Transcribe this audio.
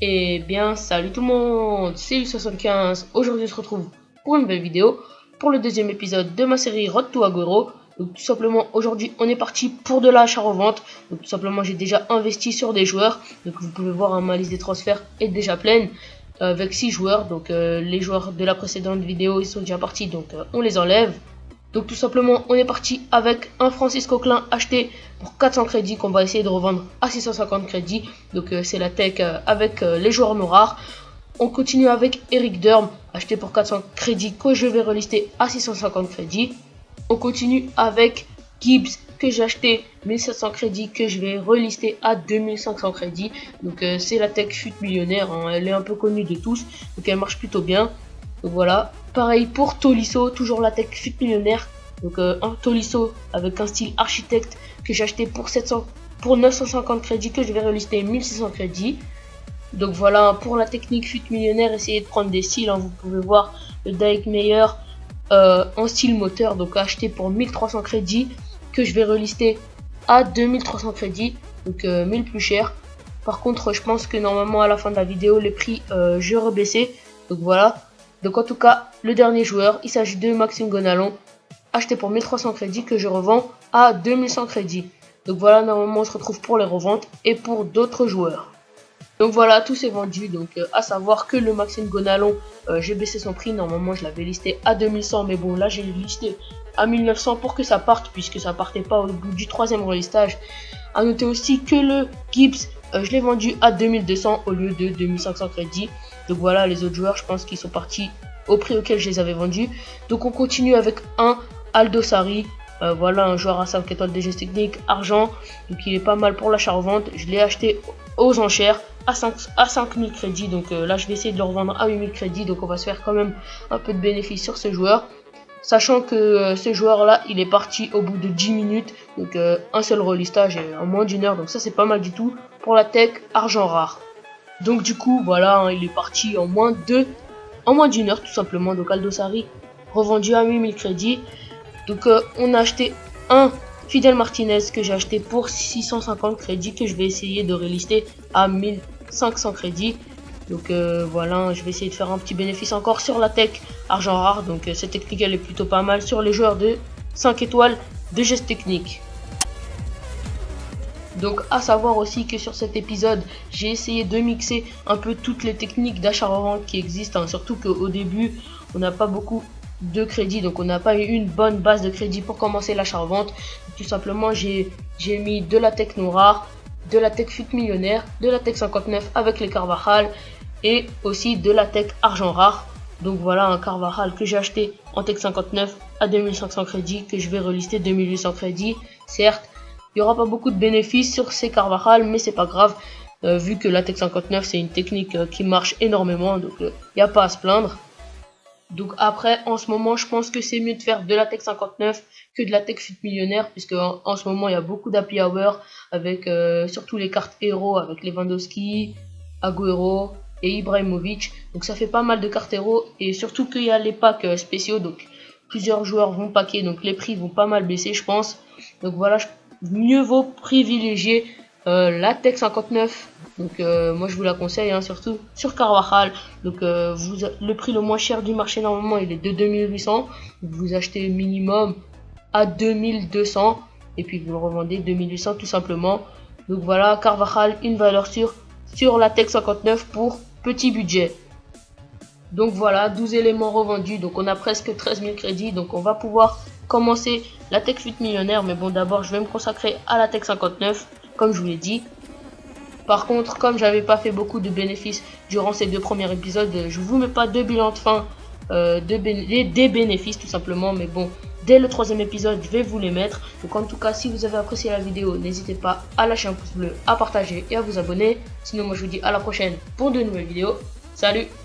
Eh bien, salut tout le monde, c'est U75. Aujourd'hui, on se retrouve pour une nouvelle vidéo, pour le deuxième épisode de ma série Road to Agüero. Donc, tout simplement, aujourd'hui, on est parti pour de l'achat-revente. Donc, tout simplement, j'ai déjà investi sur des joueurs. Donc, vous pouvez voir, ma liste des transferts est déjà pleine avec 6 joueurs. Donc, les joueurs de la précédente vidéo, ils sont déjà partis. Donc, on les enlève. Donc tout simplement, on est parti avec un Francis Coquelin acheté pour 400 crédits qu'on va essayer de revendre à 650 crédits. Donc c'est la tech avec les joueurs non rares. On continue avec Eric Durm acheté pour 400 crédits que je vais relister à 650 crédits. On continue avec Gibbs que j'ai acheté 1700 crédits que je vais relister à 2500 crédits. Donc c'est la tech chute millionnaire, hein. Elle est un peu connue de tous, donc elle marche plutôt bien. Donc voilà, pareil pour Tolisso, toujours la tech fut millionnaire. Donc un Tolisso avec un style architecte que j'ai acheté pour 950 crédits que je vais relister 1600 crédits. Donc voilà, pour la technique fut millionnaire, essayez de prendre des styles, hein. Vous pouvez voir le Daik Meyer en style moteur, donc acheté pour 1300 crédits que je vais relister à 2300 crédits, donc 1000 plus cher. Par contre, je pense que normalement à la fin de la vidéo, les prix je rebaisser. Donc voilà. Donc en tout cas, le dernier joueur, il s'agit de Maxime Gonalon, acheté pour 1300 crédits que je revends à 2100 crédits. Donc voilà, normalement on se retrouve pour les reventes et pour d'autres joueurs. Donc voilà, tout s'est vendu. Donc à savoir que le Maxime Gonalon, j'ai baissé son prix. Normalement je l'avais listé à 2100, mais bon là j'ai listé à 1900 pour que ça parte, puisque ça partait pas au bout du troisième relistage. A noter aussi que le Gibbs, je l'ai vendu à 2200 au lieu de 2500 crédits. Donc voilà, les autres joueurs, je pense qu'ils sont partis au prix auquel je les avais vendus. Donc on continue avec un Aldo Sarri. Voilà, un joueur à 5 étoiles de geste technique, argent. Donc il est pas mal pour l'achat-revente. Je l'ai acheté aux enchères à 5000 crédits. Donc là, je vais essayer de le revendre à 8000 crédits. Donc on va se faire quand même un peu de bénéfice sur ce joueur. Sachant que ce joueur-là, il est parti au bout de 10 minutes. Donc un seul relistage en moins d'une heure. Donc ça, c'est pas mal du tout pour la tech argent rare. Donc du coup, voilà, hein, il est parti en moins d'une heure tout simplement. Donc Aldo Sarri revendu à 8000 crédits. Donc on a acheté un Fidel Martinez que j'ai acheté pour 650 crédits que je vais essayer de relister à 1500 crédits. Donc voilà, je vais essayer de faire un petit bénéfice encore sur la tech argent rare. Donc cette technique elle est plutôt pas mal sur les joueurs de 5 étoiles de geste technique. Donc à savoir aussi que sur cet épisode, j'ai essayé de mixer un peu toutes les techniques d'achat-revente qui existent, hein. Surtout qu'au début, on n'a pas beaucoup de crédit, donc on n'a pas eu une bonne base de crédit pour commencer l'achat-revente. Tout simplement, j'ai mis de la tech non rare, de la tech fut millionnaire, de la tech 59 avec les Carvajal et aussi de la tech argent rare. Donc voilà, un Carvajal que j'ai acheté en tech 59 à 2500 crédits que je vais relister 2800 crédits. Certes, il n'y aura pas beaucoup de bénéfices sur ces Carvajal, mais c'est pas grave, vu que la tech 59 c'est une technique qui marche énormément, donc il n'y a pas à se plaindre. Donc après, en ce moment, je pense que c'est mieux de faire de la tech 59 que de la tech fut millionnaire, puisque en ce moment il y a beaucoup d'happy hour avec surtout les cartes héros avec Lewandowski, Agüero et Ibrahimovic. Donc ça fait pas mal de cartes héros, et surtout qu'il y a les packs spéciaux, donc plusieurs joueurs vont packer, donc les prix vont pas mal baisser, je pense. Donc voilà, mieux vaut privilégier la tech 59. Donc moi je vous la conseille, hein, surtout sur Carvajal. Donc le prix le moins cher du marché normalement il est de 2800. Vous achetez minimum à 2200 et puis vous le revendez 2800 tout simplement. Donc voilà, Carvajal, une valeur sûre sur la tech 59 pour petit budget. Donc voilà, 12 éléments revendus, donc on a presque 13 000 crédits, donc on va pouvoir commencer la tech fut millionnaire. Mais bon, d'abord je vais me consacrer à la tech 59 comme je vous l'ai dit. Par contre, comme j'avais pas fait beaucoup de bénéfices durant ces deux premiers épisodes, je vous mets pas de bilan de fin des bénéfices tout simplement. Mais bon, dès le troisième épisode je vais vous les mettre. Donc en tout cas, si vous avez apprécié la vidéo, n'hésitez pas à lâcher un pouce bleu, à partager et à vous abonner. Sinon moi je vous dis à la prochaine pour de nouvelles vidéos. Salut!